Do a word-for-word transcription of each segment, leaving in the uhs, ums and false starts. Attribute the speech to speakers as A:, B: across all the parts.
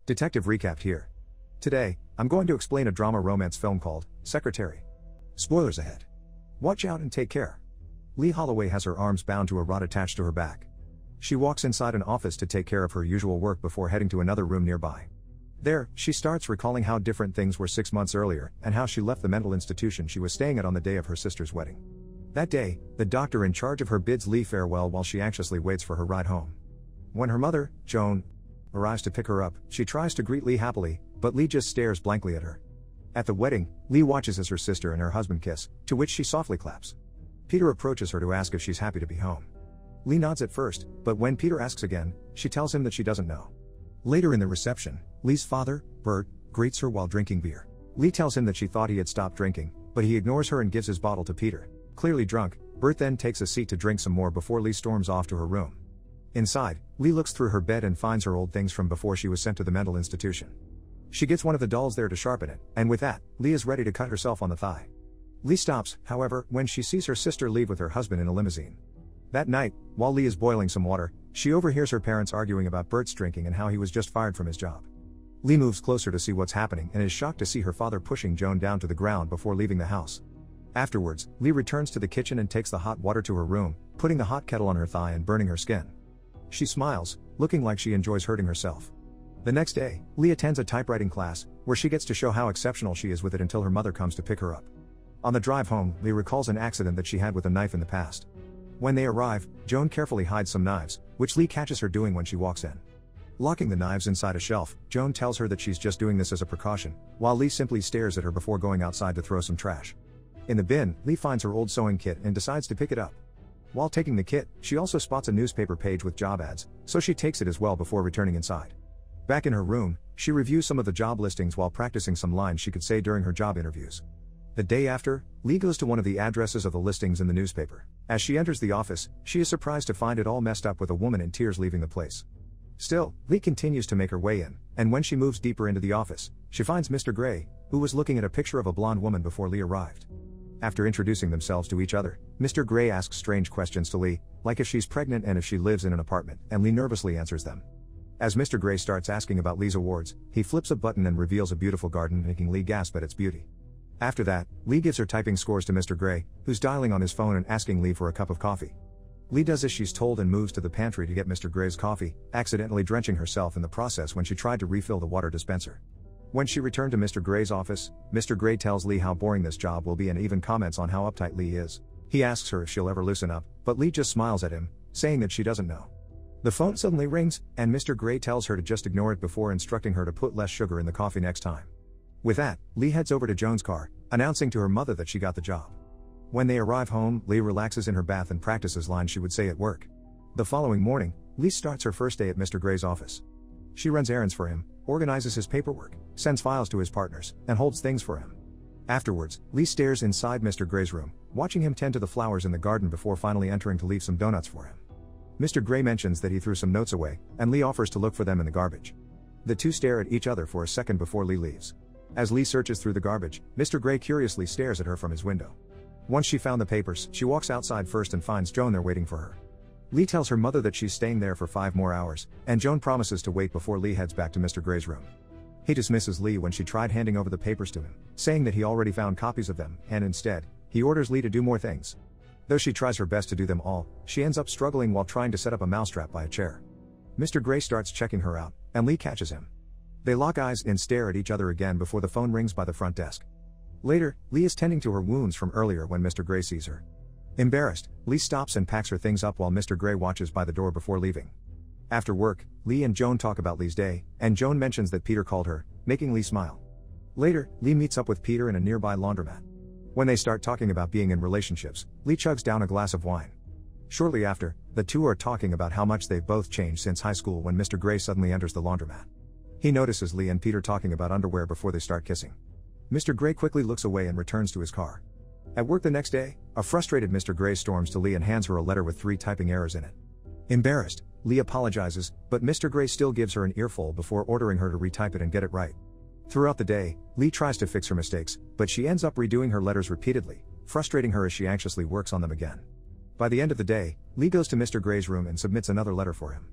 A: Detective Recap here. Today, I'm going to explain a drama romance film called Secretary. Spoilers ahead. Watch out and take care. Lee Holloway has her arms bound to a rod attached to her back. She walks inside an office to take care of her usual work before heading to another room nearby. There, she starts recalling how different things were six months earlier and how she left the mental institution she was staying at on the day of her sister's wedding. That day, the doctor in charge of her bids Lee farewell while she anxiously waits for her ride home. When her mother, Joan, arrives to pick her up, she tries to greet Lee happily, but Lee just stares blankly at her. At the wedding, Lee watches as her sister and her husband kiss, to which she softly claps. Peter approaches her to ask if she's happy to be home. Lee nods at first, but when Peter asks again, she tells him that she doesn't know. Later in the reception, Lee's father, Bert, greets her while drinking beer. Lee tells him that she thought he had stopped drinking, but he ignores her and gives his bottle to Peter. Clearly drunk, Bert then takes a seat to drink some more before Lee storms off to her room. Inside, Lee looks through her bed and finds her old things from before she was sent to the mental institution. She gets one of the dolls there to sharpen it, and with that, Lee is ready to cut herself on the thigh. Lee stops, however, when she sees her sister leave with her husband in a limousine. That night, while Lee is boiling some water, she overhears her parents arguing about Bert's drinking and how he was just fired from his job. Lee moves closer to see what's happening and is shocked to see her father pushing Joan down to the ground before leaving the house. Afterwards, Lee returns to the kitchen and takes the hot water to her room, putting the hot kettle on her thigh and burning her skin. She smiles, looking like she enjoys hurting herself. The next day, Lee attends a typewriting class, where she gets to show how exceptional she is with it until her mother comes to pick her up. On the drive home, Lee recalls an accident that she had with a knife in the past. When they arrive, Joan carefully hides some knives, which Lee catches her doing when she walks in. Locking the knives inside a shelf, Joan tells her that she's just doing this as a precaution, while Lee simply stares at her before going outside to throw some trash. In the bin, Lee finds her old sewing kit and decides to pick it up. While taking the kit, she also spots a newspaper page with job ads, so she takes it as well before returning inside. Back in her room, she reviews some of the job listings while practicing some lines she could say during her job interviews. The day after, Lee goes to one of the addresses of the listings in the newspaper. As she enters the office, she is surprised to find it all messed up with a woman in tears leaving the place. Still, Lee continues to make her way in, and when she moves deeper into the office, she finds Mister Gray, who was looking at a picture of a blonde woman before Lee arrived. After introducing themselves to each other, Mister Gray asks strange questions to Lee, like if she's pregnant and if she lives in an apartment, and Lee nervously answers them. As Mister Gray starts asking about Lee's awards, he flips a button and reveals a beautiful garden, making Lee gasp at its beauty. After that, Lee gives her typing scores to Mister Gray, who's dialing on his phone and asking Lee for a cup of coffee. Lee does as she's told and moves to the pantry to get Mister Gray's coffee, accidentally drenching herself in the process when she tried to refill the water dispenser. When she returned to Mister Gray's office, Mister Gray tells Lee how boring this job will be and even comments on how uptight Lee is. He asks her if she'll ever loosen up, but Lee just smiles at him, saying that she doesn't know. The phone suddenly rings, and Mister Gray tells her to just ignore it before instructing her to put less sugar in the coffee next time. With that, Lee heads over to Joan's car, announcing to her mother that she got the job. When they arrive home, Lee relaxes in her bath and practices lines she would say at work. The following morning, Lee starts her first day at Mister Gray's office. She runs errands for him, organizes his paperwork, sends files to his partners, and holds things for him. Afterwards, Lee stares inside Mister Gray's room, watching him tend to the flowers in the garden before finally entering to leave some donuts for him. Mister Gray mentions that he threw some notes away, and Lee offers to look for them in the garbage. The two stare at each other for a second before Lee leaves. As Lee searches through the garbage, Mister Gray curiously stares at her from his window. Once she found the papers, she walks outside first and finds Joan there waiting for her. Lee tells her mother that she's staying there for five more hours, and Joan promises to wait before Lee heads back to Mister Gray's room. He dismisses Lee when she tried handing over the papers to him, saying that he already found copies of them, and instead, he orders Lee to do more things. Though she tries her best to do them all, she ends up struggling while trying to set up a mousetrap by a chair. Mister Gray starts checking her out, and Lee catches him. They lock eyes and stare at each other again before the phone rings by the front desk. Later, Lee is tending to her wounds from earlier when Mister Gray sees her. Embarrassed, Lee stops and packs her things up while Mister Gray watches by the door before leaving. After work, Lee and Joan talk about Lee's day, and Joan mentions that Peter called her, making Lee smile. Later, Lee meets up with Peter in a nearby laundromat. When they start talking about being in relationships, Lee chugs down a glass of wine. Shortly after, the two are talking about how much they've both changed since high school when Mister Gray suddenly enters the laundromat. He notices Lee and Peter talking about underwear before they start kissing. Mister Gray quickly looks away and returns to his car. At work the next day, a frustrated Mister Gray storms to Lee and hands her a letter with three typing errors in it. Embarrassed, Lee apologizes, but Mister Gray still gives her an earful before ordering her to retype it and get it right. Throughout the day, Lee tries to fix her mistakes, but she ends up redoing her letters repeatedly, frustrating her as she anxiously works on them again. By the end of the day, Lee goes to Mister Gray's room and submits another letter for him.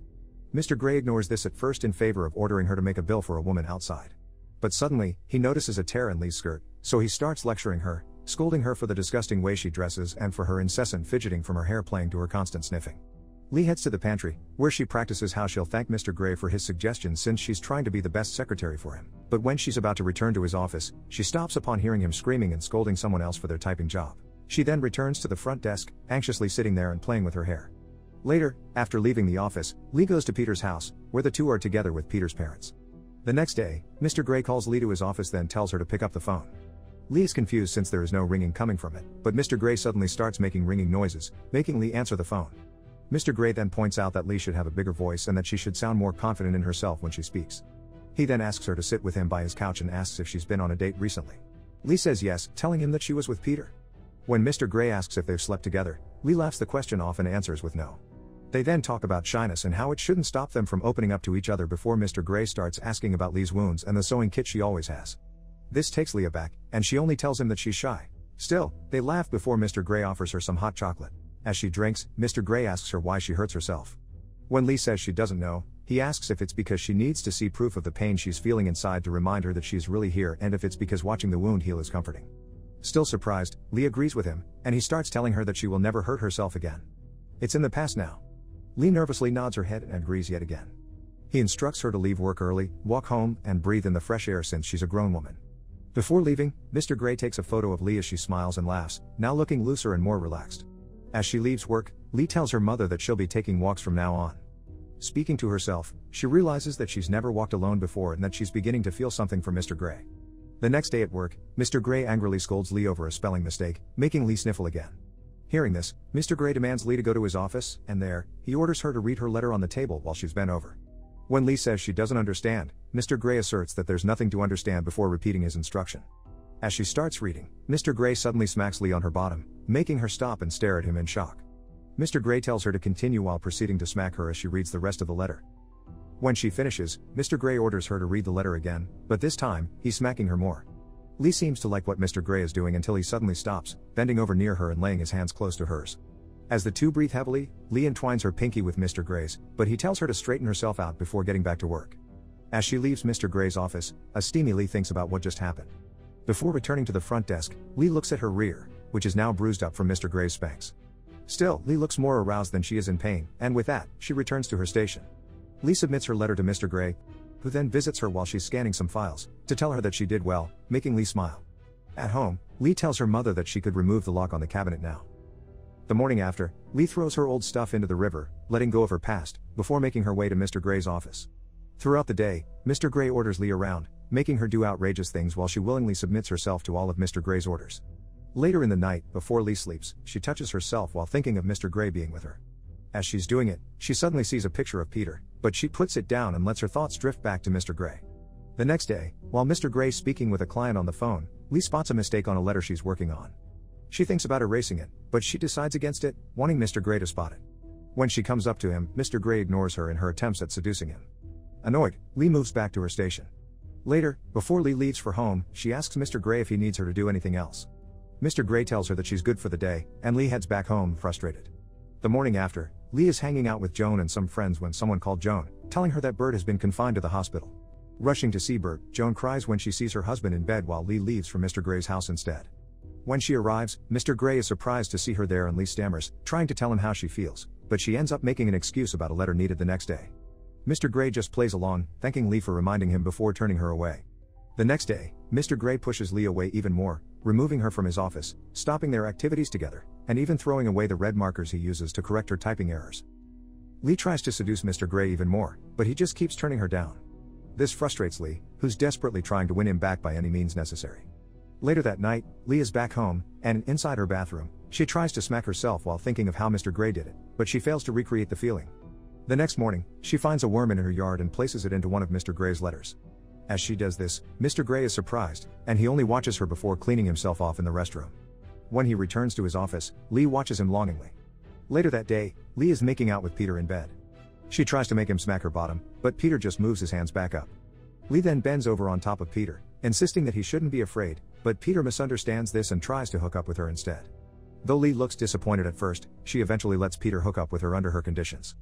A: Mister Gray ignores this at first in favor of ordering her to make a bill for a woman outside. But suddenly, he notices a tear in Lee's skirt, so he starts lecturing her, scolding her for the disgusting way she dresses and for her incessant fidgeting from her hair playing to her constant sniffing. Lee heads to the pantry, where she practices how she'll thank Mister Gray for his suggestions since she's trying to be the best secretary for him. But when she's about to return to his office, she stops upon hearing him screaming and scolding someone else for their typing job. She then returns to the front desk, anxiously sitting there and playing with her hair. Later, after leaving the office, Lee goes to Peter's house, where the two are together with Peter's parents. The next day, Mister Gray calls Lee to his office, then tells her to pick up the phone. Lee is confused since there is no ringing coming from it, but Mister Gray suddenly starts making ringing noises, making Lee answer the phone. Mister Gray then points out that Lee should have a bigger voice and that she should sound more confident in herself when she speaks. He then asks her to sit with him by his couch and asks if she's been on a date recently. Lee says yes, telling him that she was with Peter. When Mister Gray asks if they've slept together, Lee laughs the question off and answers with no. They then talk about shyness and how it shouldn't stop them from opening up to each other before Mister Gray starts asking about Lee's wounds and the sewing kit she always has. This takes Lee aback, and she only tells him that she's shy. Still, they laugh before Mister Gray offers her some hot chocolate. As she drinks, Mister Gray asks her why she hurts herself. When Lee says she doesn't know, he asks if it's because she needs to see proof of the pain she's feeling inside to remind her that she's really here and if it's because watching the wound heal is comforting. Still surprised, Lee agrees with him, and he starts telling her that she will never hurt herself again. It's in the past now. Lee nervously nods her head and agrees yet again. He instructs her to leave work early, walk home, and breathe in the fresh air since she's a grown woman. Before leaving, Mister Gray takes a photo of Lee as she smiles and laughs, now looking looser and more relaxed. As she leaves work, Lee tells her mother that she'll be taking walks from now on. Speaking to herself, she realizes that she's never walked alone before and that she's beginning to feel something for Mister Gray. The next day at work, Mister Gray angrily scolds Lee over a spelling mistake, making Lee sniffle again. Hearing this, Mister Gray demands Lee to go to his office, and there, he orders her to read her letter on the table while she's bent over. When Lee says she doesn't understand, Mister Gray asserts that there's nothing to understand before repeating his instruction. As she starts reading, Mister Gray suddenly smacks Lee on her bottom, making her stop and stare at him in shock. Mister Gray tells her to continue while proceeding to smack her as she reads the rest of the letter. When she finishes, Mister Gray orders her to read the letter again, but this time, he's smacking her more. Lee seems to like what Mister Gray is doing until he suddenly stops, bending over near her and laying his hands close to hers. As the two breathe heavily, Lee entwines her pinky with Mister Gray's, but he tells her to straighten herself out before getting back to work. As she leaves Mister Gray's office, a steamy Lee thinks about what just happened. Before returning to the front desk, Lee looks at her rear, which is now bruised up from Mister Gray's spanks. Still, Lee looks more aroused than she is in pain, and with that, she returns to her station. Lee submits her letter to Mister Gray, who then visits her while she's scanning some files, to tell her that she did well, making Lee smile. At home, Lee tells her mother that she could remove the lock on the cabinet now. The morning after, Lee throws her old stuff into the river, letting go of her past, before making her way to Mister Gray's office. Throughout the day, Mister Gray orders Lee around, making her do outrageous things while she willingly submits herself to all of Mister Gray's orders. Later in the night, before Lee sleeps, she touches herself while thinking of Mister Gray being with her. As she's doing it, she suddenly sees a picture of Peter, but she puts it down and lets her thoughts drift back to Mister Gray. The next day, while Mister Gray is speaking with a client on the phone, Lee spots a mistake on a letter she's working on. She thinks about erasing it, but she decides against it, wanting Mister Gray to spot it. When she comes up to him, Mister Gray ignores her in her attempts at seducing him. Annoyed, Lee moves back to her station. Later, before Lee leaves for home, she asks Mister Gray if he needs her to do anything else. Mister Gray tells her that she's good for the day, and Lee heads back home, frustrated. The morning after, Lee is hanging out with Joan and some friends when someone called Joan, telling her that Bert has been confined to the hospital. Rushing to see Bert, Joan cries when she sees her husband in bed while Lee leaves for Mister Gray's house instead. When she arrives, Mister Gray is surprised to see her there and Lee stammers, trying to tell him how she feels, but she ends up making an excuse about a letter needed the next day. Mister Gray just plays along, thanking Lee for reminding him before turning her away. The next day, Mister Gray pushes Lee away even more, removing her from his office, stopping their activities together, and even throwing away the red markers he uses to correct her typing errors. Lee tries to seduce Mister Gray even more, but he just keeps turning her down. This frustrates Lee, who's desperately trying to win him back by any means necessary. Later that night, Lee is back home, and inside her bathroom, she tries to smack herself while thinking of how Mister Gray did it, but she fails to recreate the feeling. The next morning, she finds a worm in her yard and places it into one of Mister Gray's letters. As she does this, Mister Gray is surprised, and he only watches her before cleaning himself off in the restroom. When he returns to his office, Lee watches him longingly. Later that day, Lee is making out with Peter in bed. She tries to make him smack her bottom, but Peter just moves his hands back up. Lee then bends over on top of Peter, insisting that he shouldn't be afraid, but Peter misunderstands this and tries to hook up with her instead. Though Lee looks disappointed at first, she eventually lets Peter hook up with her under her conditions.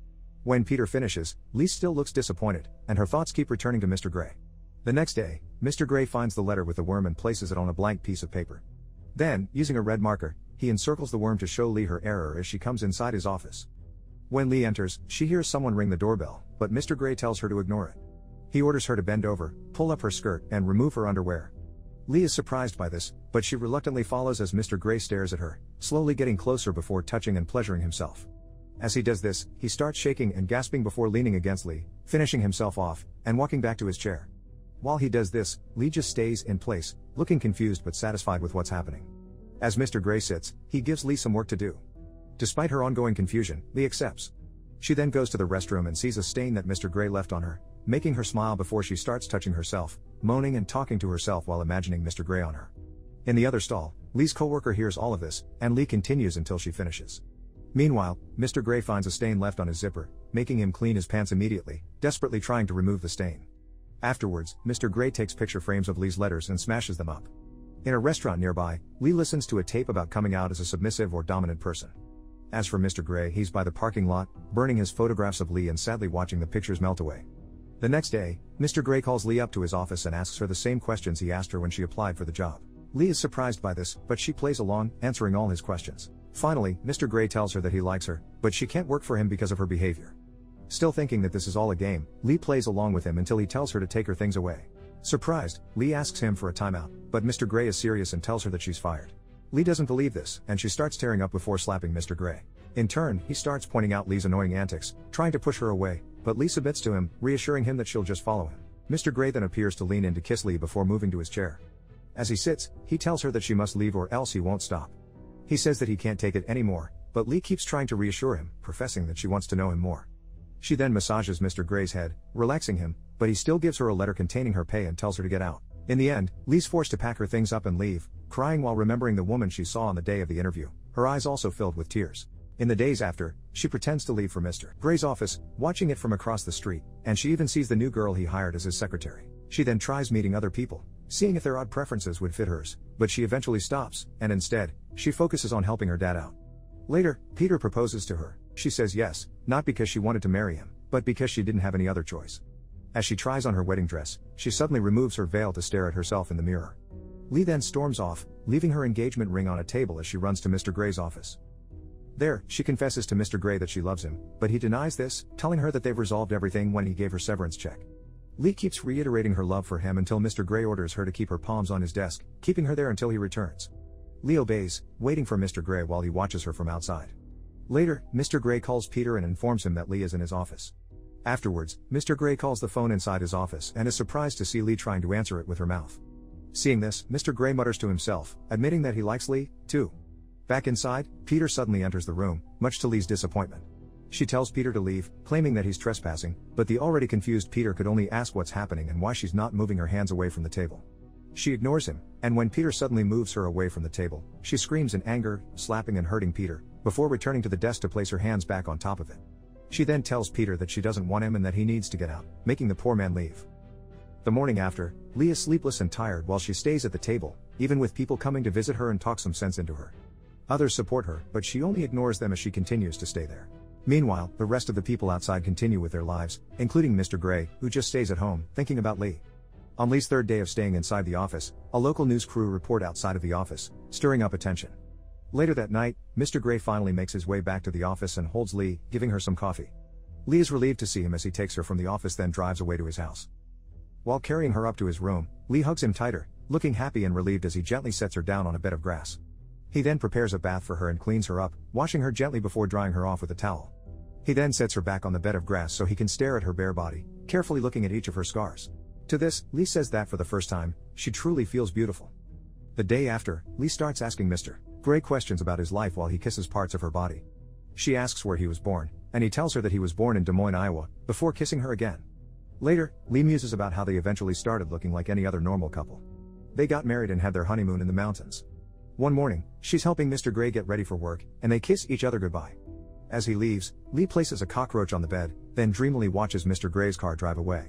A: When Peter finishes, Lee still looks disappointed, and her thoughts keep returning to Mister Gray. The next day, Mister Gray finds the letter with the worm and places it on a blank piece of paper. Then, using a red marker, he encircles the worm to show Lee her error as she comes inside his office. When Lee enters, she hears someone ring the doorbell, but Mister Gray tells her to ignore it. He orders her to bend over, pull up her skirt, and remove her underwear. Lee is surprised by this, but she reluctantly follows as Mister Gray stares at her, slowly getting closer before touching and pleasuring himself. As he does this, he starts shaking and gasping before leaning against Lee, finishing himself off, and walking back to his chair. While he does this, Lee just stays in place, looking confused but satisfied with what's happening. As Mister Gray sits, he gives Lee some work to do. Despite her ongoing confusion, Lee accepts. She then goes to the restroom and sees a stain that Mister Gray left on her, making her smile before she starts touching herself, moaning and talking to herself while imagining Mister Gray on her. In the other stall, Lee's coworker hears all of this, and Lee continues until she finishes. Meanwhile, Mister Gray finds a stain left on his zipper, making him clean his pants immediately, desperately trying to remove the stain. Afterwards, Mister Gray takes picture frames of Lee's letters and smashes them up. In a restaurant nearby, Lee listens to a tape about coming out as a submissive or dominant person. As for Mister Gray, he's by the parking lot, burning his photographs of Lee and sadly watching the pictures melt away. The next day, Mister Gray calls Lee up to his office and asks her the same questions he asked her when she applied for the job. Lee is surprised by this, but she plays along, answering all his questions. Finally, Mister Gray tells her that he likes her, but she can't work for him because of her behavior. Still thinking that this is all a game, Lee plays along with him until he tells her to take her things away. Surprised, Lee asks him for a timeout, but Mister Gray is serious and tells her that she's fired. Lee doesn't believe this, and she starts tearing up before slapping Mister Gray. In turn, he starts pointing out Lee's annoying antics, trying to push her away, but Lee submits to him, reassuring him that she'll just follow him. Mister Gray then appears to lean in to kiss Lee before moving to his chair. As he sits, he tells her that she must leave or else he won't stop. He says that he can't take it anymore, but Lee keeps trying to reassure him, professing that she wants to know him more. She then massages Mister Gray's head, relaxing him, but he still gives her a letter containing her pay and tells her to get out. In the end, Lee's forced to pack her things up and leave, crying while remembering the woman she saw on the day of the interview, her eyes also filled with tears. In the days after, she pretends to leave for Mister Gray's office, watching it from across the street, and she even sees the new girl he hired as his secretary. She then tries meeting other people, seeing if their odd preferences would fit hers, but she eventually stops, and instead, she focuses on helping her dad out. Later, Peter proposes to her. She says yes, not because she wanted to marry him, but because she didn't have any other choice. As she tries on her wedding dress, she suddenly removes her veil to stare at herself in the mirror. Lee then storms off, leaving her engagement ring on a table as she runs to Mister Gray's office. There, she confesses to Mister Gray that she loves him, but he denies this, telling her that they've resolved everything when he gave her severance check. Lee keeps reiterating her love for him until Mister Gray orders her to keep her palms on his desk, keeping her there until he returns. Lee obeys, waiting for Mister Gray while he watches her from outside. Later, Mister Gray calls Peter and informs him that Lee is in his office. Afterwards, Mister Gray calls the phone inside his office and is surprised to see Lee trying to answer it with her mouth. Seeing this, Mister Gray mutters to himself, admitting that he likes Lee, too. Back inside, Peter suddenly enters the room, much to Lee's disappointment. She tells Peter to leave, claiming that he's trespassing, but the already confused Peter could only ask what's happening and why she's not moving her hands away from the table. She ignores him, and when Peter suddenly moves her away from the table, she screams in anger, slapping and hurting Peter, before returning to the desk to place her hands back on top of it. She then tells Peter that she doesn't want him and that he needs to get out, making the poor man leave. The morning after, Lee is sleepless and tired while she stays at the table, even with people coming to visit her and talk some sense into her. Others support her, but she only ignores them as she continues to stay there. Meanwhile, the rest of the people outside continue with their lives, including Mister Gray, who just stays at home, thinking about Lee. On Lee's third day of staying inside the office, a local news crew report outside of the office, stirring up attention. Later that night, Mister Gray finally makes his way back to the office and holds Lee, giving her some coffee. Lee is relieved to see him as he takes her from the office, then drives away to his house. While carrying her up to his room, Lee hugs him tighter, looking happy and relieved as he gently sets her down on a bed of grass. He then prepares a bath for her and cleans her up, washing her gently before drying her off with a towel. He then sets her back on the bed of grass so he can stare at her bare body, carefully looking at each of her scars. To this, Lee says that for the first time, she truly feels beautiful. The day after, Lee starts asking Mister Gray questions about his life while he kisses parts of her body. She asks where he was born, and he tells her that he was born in Des Moines, Iowa, before kissing her again. Later, Lee muses about how they eventually started looking like any other normal couple. They got married and had their honeymoon in the mountains. One morning, she's helping Mister Gray get ready for work, and they kiss each other goodbye. As he leaves, Lee places a cockroach on the bed, then dreamily watches Mister Gray's car drive away.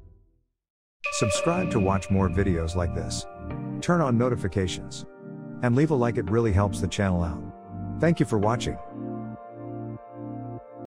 A: Subscribe to watch more videos like this. Turn on notifications. And leave a like, it really helps the channel out. Thank you for watching.